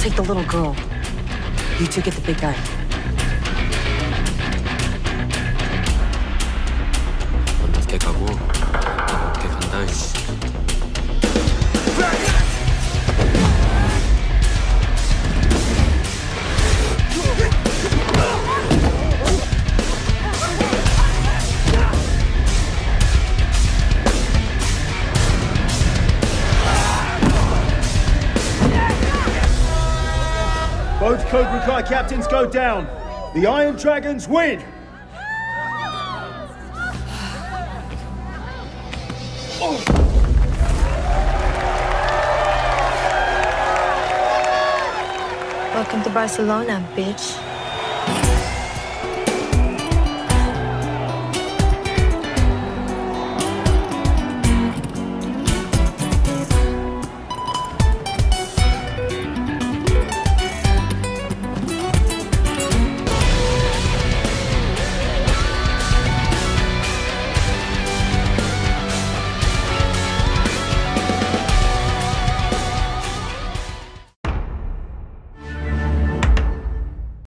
take the little girl. You two get the big guy. 넌 낮게 가고 나 높게 간다. 이씨. Both Cobra Kai captains go down. The Iron Dragons win! Welcome to Barcelona, bitch.